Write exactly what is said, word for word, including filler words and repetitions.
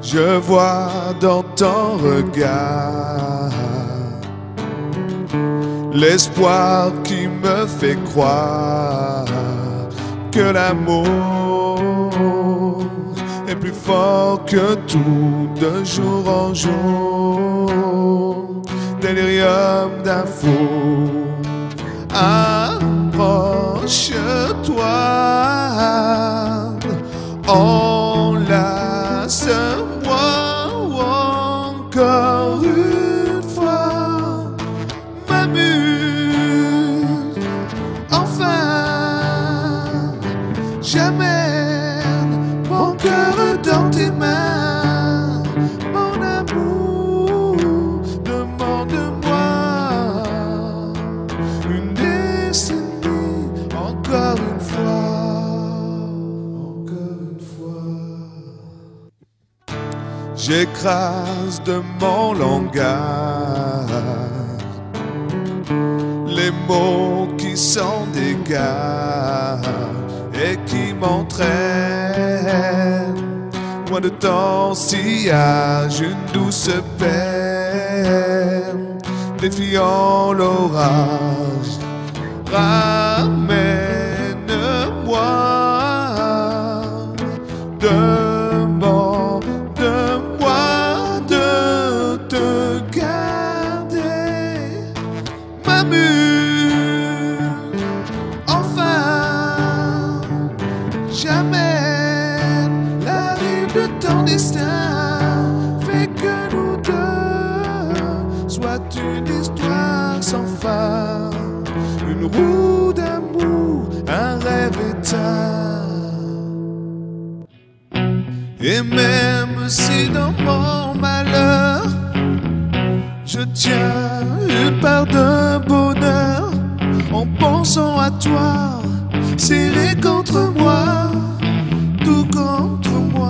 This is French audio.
Je vois dans ton regard l'espoir qui me fait croire que l'amour est plus fort que tout de jour en jour. Délirium d'un fou, approche-toi, enlace-moi encore une fois, m'amuse, enfin, j'amène mon cœur dans tes mains, mon amour, demande-moi une décennie, encore une fois, encore une fois. J'écrase de mon langage les mots qui s'en dégagent et qui m'entraînent loin de ton sillage, une douce peine défiant l'orage. Ramène-moi, demande-moi de te garder, m'amuse, enfin, j'amène la rive de ton destin, fais que nous deux soit une histoire sans fin, une roue d'amour, un rêve éteint. Et même si dans mon malheur je tiens une part de bonheur, en pensant à toi, serré contre moi, tout contre moi.